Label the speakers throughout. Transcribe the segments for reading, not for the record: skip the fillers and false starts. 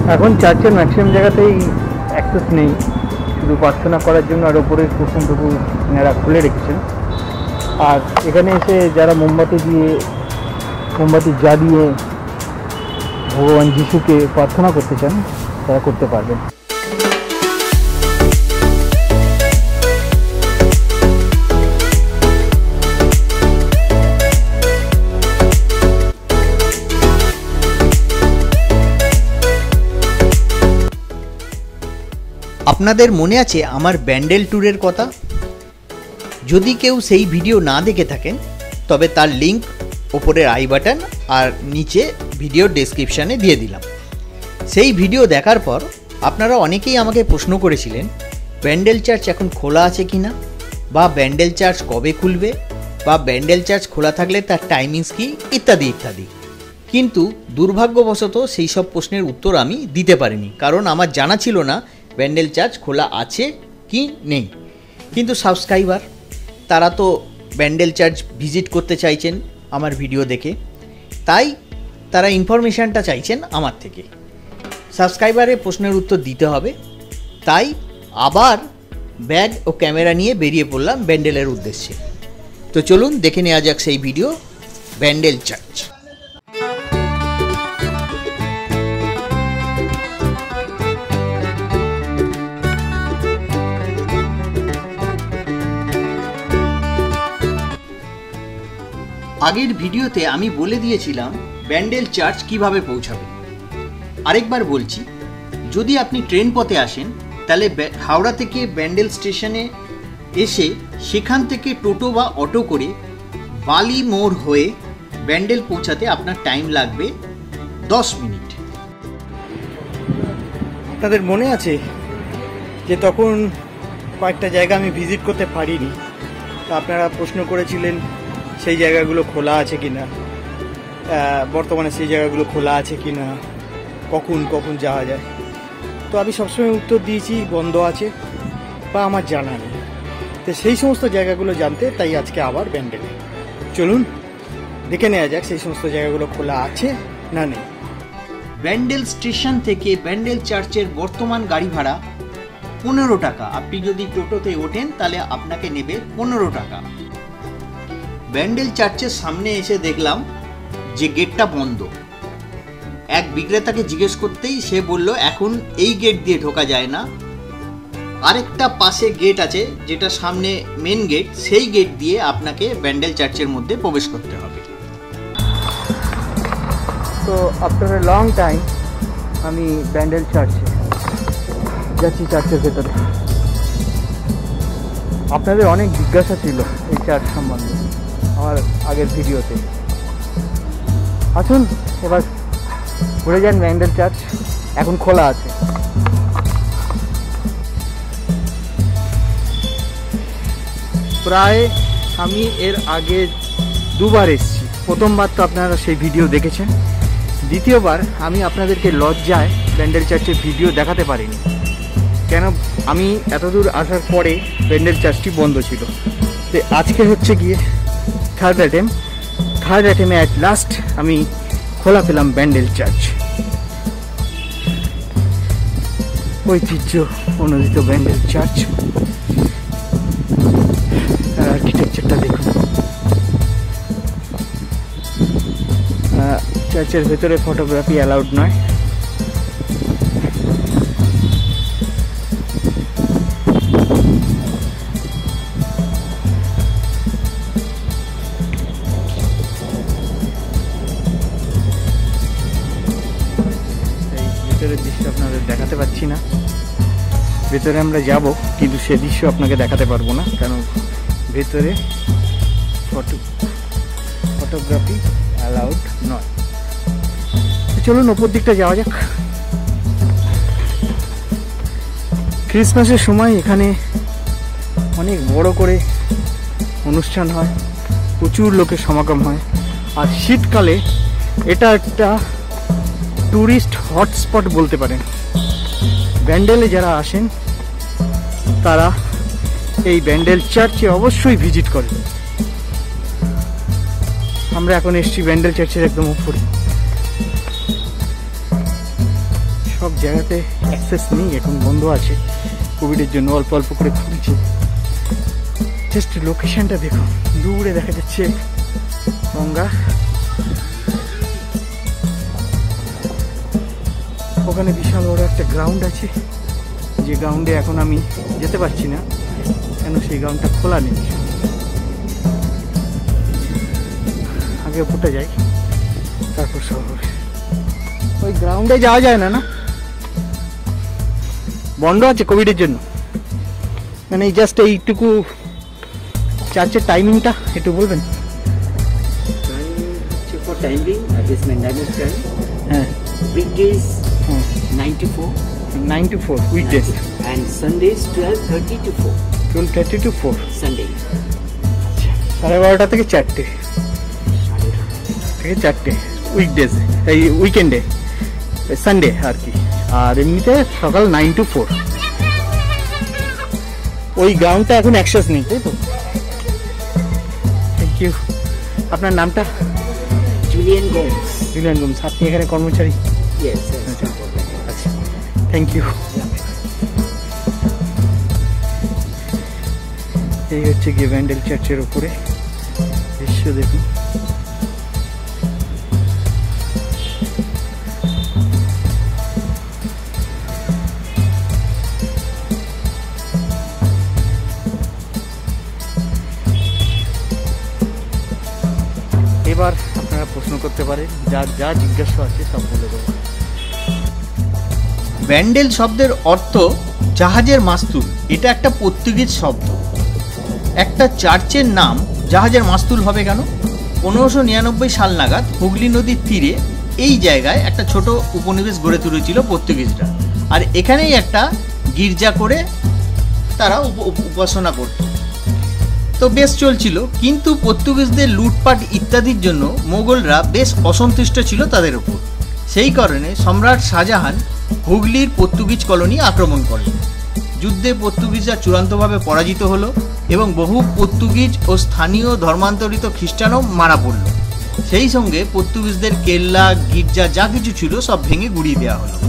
Speaker 1: এখন চার্চের ম্যাক্সিমাম জায়গাতেই অ্যাক্সেস নেই, শুধু প্রার্থনা করার জন্য আর ওপরের পোর্শনটুকু এনারা খুলে রেখেছেন। আর এখানে এসে যারা মোমবাতি জ্বালিয়ে ভগবান যিশুকে প্রার্থনা করতে চান তারা করতে পারবেন।
Speaker 2: আপনাদের মনে আছে আমার ব্যান্ডেল ট্যুরের কথা? যদি কেউ সেই ভিডিও না দেখে থাকেন তবে তার লিঙ্ক ওপরের আই বাটন আর নিচে ভিডিও ডেসক্রিপশানে দিয়ে দিলাম। সেই ভিডিও দেখার পর আপনারা অনেকেই আমাকে প্রশ্ন করেছিলেন ব্যান্ডেল চার্চ এখন খোলা আছে কি না, বা ব্যান্ডেল চার্চ কবে খুলবে, বা ব্যান্ডেল চার্চ খোলা থাকলে তার টাইমিংস কি, ইত্যাদি ইত্যাদি। কিন্তু দুর্ভাগ্যবশত সেই সব প্রশ্নের উত্তর আমি দিতে পারিনি, কারণ আমার জানা ছিল না ব্যান্ডেল চার্চ খোলা আছে কি নেই। কিন্তু সাবস্ক্রাইবার তারা তো ব্যান্ডেল চার্চ ভিজিট করতে চাইছেন আমার ভিডিও দেখে, তাই তারা ইনফরমেশানটা চাইছেন আমার থেকে। সাবস্ক্রাইবারের প্রশ্নের উত্তর দিতে হবে, তাই আবার ব্যাগ ও ক্যামেরা নিয়ে বেরিয়ে পড়লাম ব্যান্ডেলের উদ্দেশ্যে। তো চলুন দেখে নেওয়া যাক সেই ভিডিও, ব্যান্ডেল চার্চ। আগের ভিডিওতে আমি বলে দিয়েছিলাম ব্যান্ডেল চার্চ কিভাবে পৌঁছাবেন। আরেকবার বলছি, যদি আপনি ট্রেন পথে আসেন তাহলে হাওড়া থেকে ব্যান্ডেল স্টেশনে এসে সেখান থেকে টোটো বা অটো করে বালি মোড় হয়ে ব্যান্ডেল পৌঁছাতে আপনার টাইম লাগবে 10 মিনিট।
Speaker 1: আপনাদের মনে আছে যে তখন কয়েকটা জায়গা আমি ভিজিট করতে পারিনি, তা আপনারা প্রশ্ন করেছিলেন সেই জায়গাগুলো খোলা আছে কি না, বর্তমানে সেই জায়গাগুলো খোলা আছে কি না, কখন কখন যাওয়া যায়। তো আমি সবসময় উত্তর দিয়েছি বন্ধ আছে বা আমার জানা নেই। তো সেই সমস্ত জায়গাগুলো জানতে তাই আজকে আবার ব্যান্ডেলে চলুন দেখে নেওয়া যাক সেই সমস্ত জায়গাগুলো খোলা আছে না নেই।
Speaker 2: ব্যান্ডেল স্টেশন থেকে ব্যান্ডেল চার্চের বর্তমান গাড়ি ভাড়া 15 টাকা। আপনি যদি টোটোতে ওঠেন তাহলে আপনাকে নেবে 15 টাকা। ব্যান্ডেল চার্চের সামনে এসে দেখলাম যে গেটটা বন্ধ। এক বিক্রেতাকে জিজ্ঞেস করতেই সে বলল এখন এই গেট দিয়ে ঢোকা যায় না, আরেকটা পাশে গেট আছে যেটা সামনে মেন গেট, সেই গেট দিয়ে আপনাকে ব্যান্ডেল চার্চের মধ্যে প্রবেশ করতে হবে।
Speaker 1: তো আফটার এ লং টাইম আমি ব্যান্ডেল চার্চে যাচ্ছি, চার্চের ভেতরে। আপনাদের অনেক জিজ্ঞাসা ছিল এই চার্চ সম্বন্ধে আমার আগের ভিডিওতে। আসুন এবার ঘুরে যান ব্যান্ডেল চার্চ, এখন খোলা আছে। প্রায় আমি এর আগে দুবার এসেছি। প্রথমবার তো আপনারা সেই ভিডিও দেখেছেন, দ্বিতীয়বার আমি আপনাদেরকে লজ্জায় ব্যান্ডেল চার্চের ভিডিও দেখাতে পারিনি, কেন আমি এতদূর আসার পরে ব্যান্ডেল চার্চটি বন্ধ ছিল। তো আজকে হচ্ছে গিয়ে থার্ড অ্যাটেমে অ্যাট লাস্ট আমি খোলা পেলাম ব্যান্ডেল চার্চ। ঐতিহ্য অনুদিত ব্যান্ডেল চার্চ, আর্কিটেকচারটা দেখুন। চার্চের ভেতরে ফটোগ্রাফি অ্যালাউড নয়। ভেতরের দৃশ্য আপনাদের দেখাতে পাচ্ছি না, ভেতরে আমরা যাব কিন্তু সে দৃশ্য আপনাকে দেখাতে পারবো না, কারণ ভেতরে ফটোগ্রাফি অ্যালাউড নয়। চলুন ওপর দিকটা যাওয়া যাক। ক্রিসমাসের সময় এখানে অনেক বড় করে অনুষ্ঠান হয়, প্রচুর লোকের সমাগম হয়। আর শীতকালে এটা একটা ট্যুরিস্ট হটস্পট বলতে পারেন। ব্যান্ডেলে যারা আসেন তারা এই ব্যান্ডেল চার্চে অবশ্যই ভিজিট করেন। আমরা এখন এসেছি ব্যান্ডেল চার্চের একদম উপরে। সব জায়গাতে অ্যাক্সেস নেই, এখন বন্ধ আছে কোভিডের জন্য, অল্প অল্প করে খুলছে। জাস্ট লোকেশনটা দেখো, দূরে দেখা যাচ্ছে গঙ্গা, ওখানে বিশাল বড় একটা গ্রাউন্ড আছে, যে গ্রাউন্ডে এখন আমি যেতে পারছি না, কেন সেই গ্রাউন্ডটা খোলা নেই। আগে উপরটা যাই, তারপর সব হবে। ওই গ্রাউন্ডে যাওয়া যায় না, না বন্ধ আছে কোভিডের জন্য, মানে জাস্ট এইটুকু চার্চের টাইমিংটা একটু বলবেন?
Speaker 3: For time being, this maintenance time. Weekdays 9 to 4.
Speaker 1: 9 to 4 weekdays.
Speaker 3: And Sundays 12:30 to 4.
Speaker 1: 12:30 to 4.
Speaker 3: Sunday.
Speaker 1: 12:30 থেকে 4টে থেকে 4টে উইকডেজ, এই উইকেন্ডে, সানডে আর কি। আর এমনিতে সকাল 9 to 4। ওই গ্রাউন্ডটা এখন অ্যাক্সেস নেই, তাই তো? Thank you. আপনার নামটা?
Speaker 3: Julian Gomes.
Speaker 1: Julian Gomes. আপনি এখানে কর্মচারী?
Speaker 3: Yes.
Speaker 1: আচ্ছা, থ্যাংক ইউ। এই হচ্ছে গিয়ে ব্যান্ডেল চার্চের উপরে দৃশ্য দেখুন। এবার আপনারা প্রশ্ন করতে পারেন, যার যা জিজ্ঞাসা আছে সব বলে দেবো।
Speaker 2: ব্যান্ডেল শব্দের অর্থ জাহাজের মাস্তুল। এটা একটা পর্তুগিজ শব্দ। একটা চার্চের নাম জাহাজের মাস্তুল হবে কেন? 1599 সাল নাগাদ হুগলি নদীর তীরে এই জায়গায় একটা ছোট উপনিবেশ গড়ে তুলেছিল পর্তুগিজরা, আর এখানেই একটা গির্জা করে তারা উপাসনা করত। তো বেশ চলছিল, কিন্তু পর্তুগিজদের লুটপাট ইত্যাদির জন্য মোগলরা বেশ অসন্তুষ্ট ছিল তাদের উপর। সেই কারণে সম্রাট শাহজাহান হুগলির পর্তুগিজ কলোনি আক্রমণ করেন। যুদ্ধে পর্তুগিজরা চূড়ান্তভাবে পরাজিত হলো এবং বহু পর্তুগিজ ও স্থানীয় ধর্মান্তরিত খ্রিস্টানও মারা পড়ল। সেই সঙ্গে পর্তুগিজদের কেল্লা, গির্জা যা কিছু ছিল সব ভেঙে গুড়িয়ে দেওয়া হলো।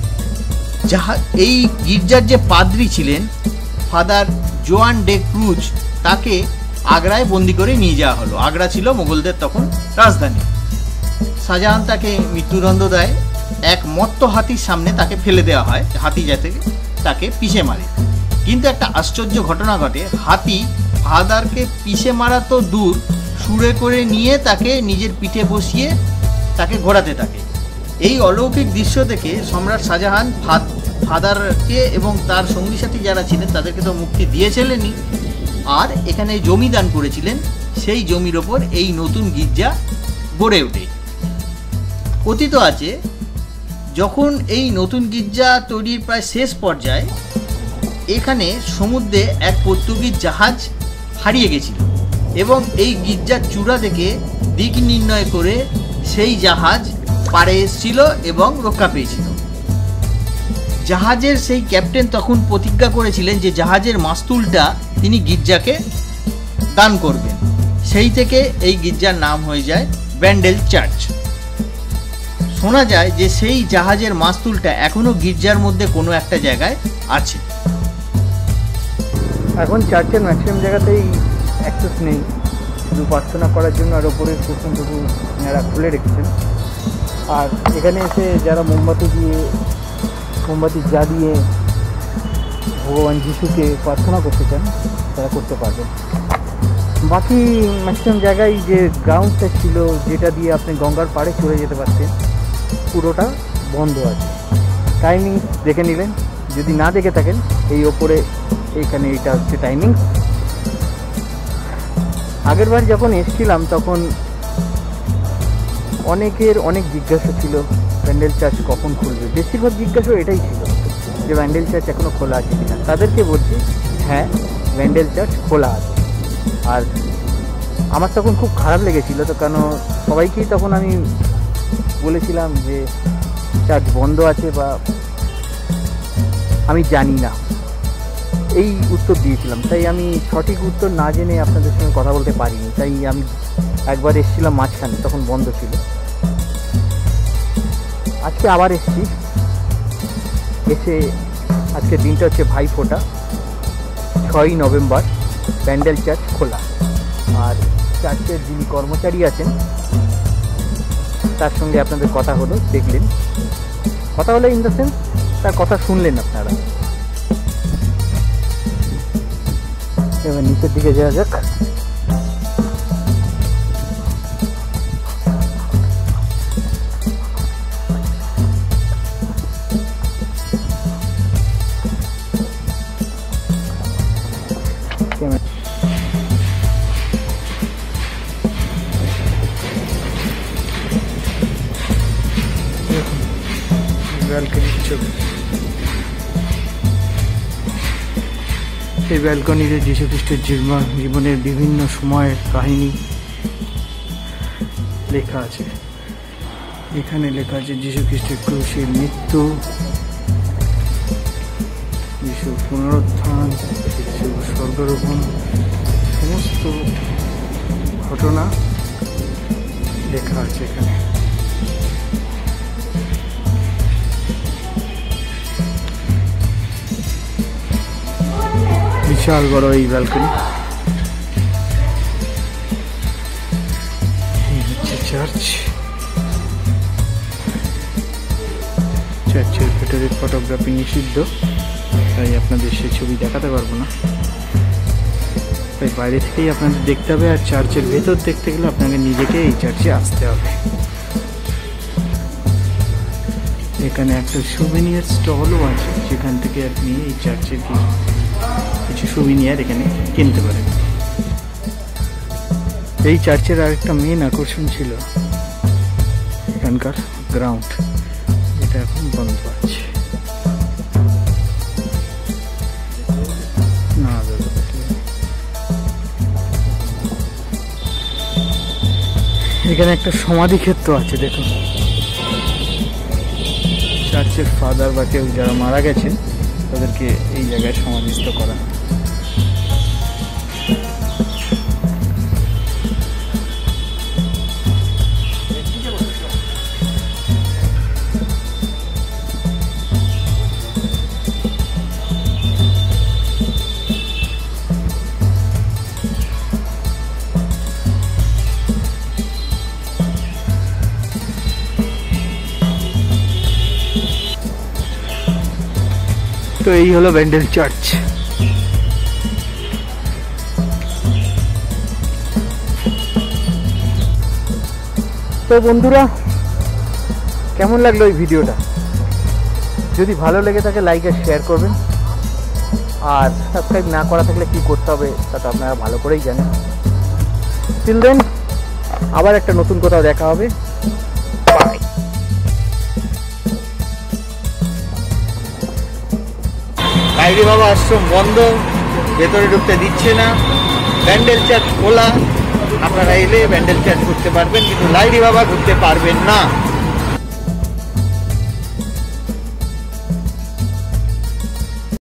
Speaker 2: এই গির্জার যে পাদ্রী ছিলেন ফাদার জোয়ান ডে ক্রুজ, তাকে আগ্রায় বন্দি করে নিয়ে যাওয়া হলো। আগ্রা ছিল মোগলদের তখন রাজধানী। শাহজাহান তাকে মৃত্যুদণ্ড দেয়। এক মত্ত হাতির সামনে তাকে ফেলে দেওয়া হয়, হাতি যাতে তাকে পিষে মারে। কিন্তু একটা আশ্চর্য ঘটনা ঘটে, হাতি ফাদারকে পিষে মারা তো দূর, সুরে করে নিয়ে তাকে নিজের পিঠে বসিয়ে তাকে ঘোরাতে থাকে। এই অলৌকিক দৃশ্য দেখে সম্রাট শাহজাহান ফাদারকে এবং তার সঙ্গী সাথী যারা ছিলেন তাদেরকে তো মুক্তি দিয়েছিলেনই, আর এখানে জমি দান করেছিলেন। সেই জমির ওপর এই নতুন গির্জা গড়ে ওঠে। কথিত আছে, যখন এই নতুন গির্জা তৈরির প্রায় শেষ পর্যায়ে এখানে সমুদ্রে এক পর্তুগিজ জাহাজ হারিয়ে গেছিল এবং এই গির্জার চূড়া থেকে দিক নির্ণয় করে সেই জাহাজ পাড়ে এসেছিল এবং রক্ষা পেয়েছিল। জাহাজের সেই ক্যাপ্টেন তখন প্রতিজ্ঞা করেছিলেন যে জাহাজের মাস্তুলটা তিনি গির্জাকে দান করবেন। সেই থেকে এই গির্জার নাম হয়ে যায় ব্যান্ডেল চার্চ। শোনা যায় যে সেই জাহাজের মাস্তুলটা এখনো গির্জার মধ্যে কোনো একটা জায়গায় আছে।
Speaker 1: এখন চার্চের ম্যাক্সিমাম জায়গাতেই অ্যাক্সেস নেই, শুধু প্রার্থনা করার জন্য আর ওপরের পোর্শনটুকু এনারা খুলে রেখেছেন। আর এখানে এসে যারা মোমবাতি জ্বালিয়ে ভগবান যিশুকে প্রার্থনা করতে চান তারা করতে পারবেন। বাকি ম্যাক্সিমাম জায়গায় যে গ্রাউন্ডটা ছিল, যেটা দিয়ে আপনি গঙ্গার পাড়ে চলে যেতে পারতেন, পুরোটা বন্ধ আছে। টাইমিং দেখে নিলেন, যদি না দেখে থাকেন এই ওপরে এইখানে এটা হচ্ছে টাইমিং। আগেরবার যখন এসেছিলাম তখন অনেক জিজ্ঞাসা ছিল ব্যান্ডেল চার্চ কখন খুলবে। বেশিরভাগ জিজ্ঞাসা এটাই ছিল যে ব্যান্ডেল চার্চ এখনও খোলা আছে কিনা। তাদেরকে বলছি হ্যাঁ, ব্যান্ডেল চার্চ খোলা আছে। আর আমার তখন খুব খারাপ লেগেছিল, তো কেন সবাইকেই তখন আমি বলেছিলাম যে চার্চ বন্ধ আছে বা আমি জানি না, এই উত্তর দিয়েছিলাম। তাই আমি সঠিক উত্তর না জেনে আপনাদের সঙ্গে কথা বলতে পারিনি। তাই আমি একবার এসেছিলাম মাঝখানে, তখন বন্ধ ছিল। আজকে আবার এসেছি,
Speaker 2: এসে আজকের দিনটা হচ্ছে ভাইফোঁটা, 6ই নভেম্বর, ব্যান্ডেল চার্চ খোলা। আর চার্চের যিনি কর্মচারী আছেন তার সঙ্গে আপনাদের কথা হলো, দেখলেন, কথা হলো ইন দ্য সেন্স তার কথা শুনলেন আপনারা। এবার নিচের দিকে যাওয়া যাক। ব্যালকনির ছবি, এই ব্যালকনিতে যীশু খ্রিস্টের জীবনের বিভিন্ন সময়ের কাহিনী লেখা আছে। এখানে লেখা আছে যীশু খ্রিস্টের ক্রুশের মৃত্যু, যীশুর পুনরুত্থান, যীশুর স্বর্গারোহণ, সমস্ত ঘটনা লেখা আছে এখানে। বিশাল বড় এই ব্যালকনি। এই হচ্ছে চার্চ। চার্চের ভেতরে ফটোগ্রাফি নিষিদ্ধ, তাই আপনাদের সে ছবি দেখাতে পারবো না, তাই বাইরে থেকেই আপনাদের দেখতে হবে। আর চার্চের ভেতর দেখতে গেলে আপনাকে নিজেকে এই চার্চে আসতে হবে। এখানে একটা সুভিনিয়ার স্টলও আছে, যেখান থেকে আপনি এই চার্চের কিছু সুভিনিয়ার এখানে কিনতে পারেন। এই চার্চের আরেকটা মেন আকর্ষণ ছিল এখানকার গ্রাউন্ড, এটা এখন বন্ধ আছে। না দাদা, এখানে একটা সমাধি ক্ষেত্র আছে, দেখুন। চার্চের ফাদার বা কেউ যারা মারা গেছে তাদেরকে এই জায়গায় সমাধিস্থ করা। তো এই হলো ব্যান্ডেল চার্চ। তো বন্ধুরা, কেমন লাগলো এই ভিডিওটা? যদি ভালো লেগে থাকে লাইক আর শেয়ার করবেন, আর সাবস্ক্রাইব না করা থাকলে কি করতে হবে তা তো আপনারা ভালো করেই জানেন। টিল দেন আবার একটা নতুন কোথাও দেখা হবে। বাই।
Speaker 1: লাইরি বাবা আশ্রম বন্ধ, ভেতরে ঢুকতে দিচ্ছে না। ব্যান্ডেল চার্চ খোলা, আপনারা এলে ব্যান্ডেল চার্চ ঘুরতে পারবেন, কিন্তু লাইরি বাবা ঘুরতে পারবেন না।